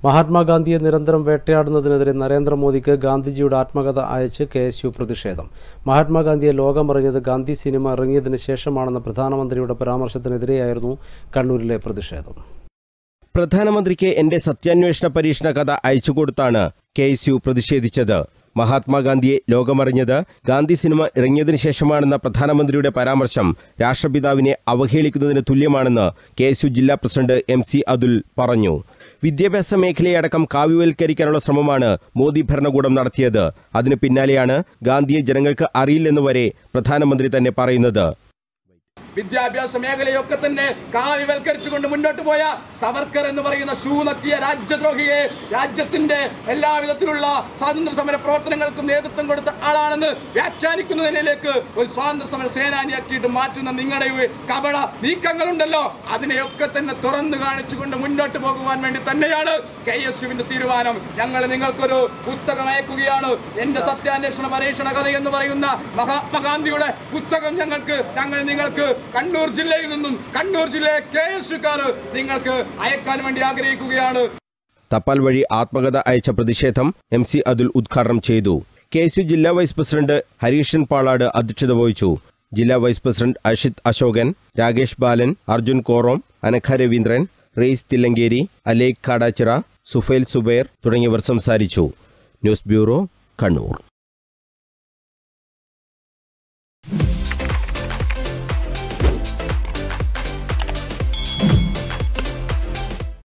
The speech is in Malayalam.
മഹാത്മാഗാന്ധിയെ നിരന്തരം വേട്ടയാടുന്നതിനെതിരെ നരേന്ദ്രമോദിക്ക് ഗാന്ധിജിയുടെ ആത്മകഥ അയച്ച് KSU പ്രതിഷേധം. മഹാത്മാഗാന്ധിയെ ലോകമറിഞ്ഞത് ഗാന്ധി സിനിമ ഇറങ്ങിയതിനു ശേഷമാണെന്ന പ്രധാനമന്ത്രിയുടെ പരാമർശത്തിനെതിരെയായിരുന്നു കണ്ണൂരിലെ പ്രതിഷേധം. പ്രധാനമന്ത്രിക്ക് എന്റെ സത്യാന്വേഷണ പരീക്ഷണ കഥ അയച്ചുകൊടുത്താണ് KSU പ്രതിഷേധിച്ചത്. മഹാത്മാഗാന്ധിയെ ലോകമറിഞ്ഞത് ഗാന്ധി സിനിമ ഇറങ്ങിയതിനു ശേഷമാണെന്ന പ്രധാനമന്ത്രിയുടെ പരാമർശം രാഷ്ട്രപിതാവിനെ അവഹേളിക്കുന്നതിന് തുല്യമാണെന്ന് KSU ജില്ലാ പ്രസിഡന്റ് MC അതുൽ പറഞ്ഞു. വിദ്യാഭ്യാസ മേഖലയടക്കം കാവ്യവൽക്കരിക്കാനുള്ള ശ്രമമാണ് മോദി ഭരണകൂടം നടത്തിയത്. അതിനു പിന്നാലെയാണ് ഗാന്ധിയെ ജനങ്ങൾക്ക് അറിയില്ലെന്ന് വരെ പ്രധാനമന്ത്രി തന്നെ പറയുന്നത്. വിദ്യാഭ്യാസ മേഖലയൊക്കെ തന്നെ കാവ്യവൽക്കരിച്ചുകൊണ്ട് മുന്നോട്ട് പോയ സവർക്കർ എന്ന് പറയുന്ന ശൂനത്തിയ രാജ്യദ്രോഹിയെ രാജ്യത്തിന്റെ എല്ലാവിധത്തിലുള്ള സ്വാതന്ത്ര്യ സമര പ്രവർത്തനങ്ങൾക്കും നേതൃത്വം കൊടുത്ത ആളാണെന്ന് വ്യാഖ്യാനിക്കുന്നതിലേക്ക് ഒരു സ്വാതന്ത്ര്യ സമര സേനാനിയാക്കിയിട്ട് മാറ്റുന്ന നിങ്ങളുടെ കപട നീക്കങ്ങളുണ്ടല്ലോ, അതിനെയൊക്കെ തന്നെ തുറന്നു കാണിച്ചുകൊണ്ട് മുന്നോട്ട് പോകുവാൻ വേണ്ടി തന്നെയാണ് KSUവിന്റെ തീരുമാനം. ഞങ്ങൾ നിങ്ങൾക്കൊരു പുസ്തകം അയക്കുകയാണ്. എന്റെ സത്യാന്വേഷണ പരീക്ഷണ കഥ എന്ന് പറയുന്ന മഹാത്മാഗാന്ധിയുടെ പുസ്തകം ഞങ്ങൾ നിങ്ങൾക്ക് കണ്ണൂർ ജില്ലയിൽ നിന്നും കണ്ണൂർ ജില്ലയിലെ KSUക്കാർ നിങ്ങൾക്ക് അയക്കാൻ വേണ്ടി ആഗ്രഹിക്കുകയാണ്. തപാൽ വഴി ആത്മകഥ അയച്ച പ്രതിഷേധം MC അതുൽ ഉദ്ഘാടനം ചെയ്തു. KSU ജില്ലാ വൈസ് പ്രസിഡന്റ് ഹരീഷൻ പാളാട് അധ്യക്ഷത വഹിച്ചു. ജില്ലാ വൈസ് പ്രസിഡന്റ് അഷിത് അശോകൻ, രാകേഷ് ബാലൻ, അർജുൻ കോറോം, അനഘ രവീന്ദ്രൻ, റെയ്സ് തില്ലങ്കേരി, അലേഖ് കാടാച്ചിറ, സുഫൈൽ സുബൈർ തുടങ്ങിയവർ സംസാരിച്ചു. News bureau, Kannur.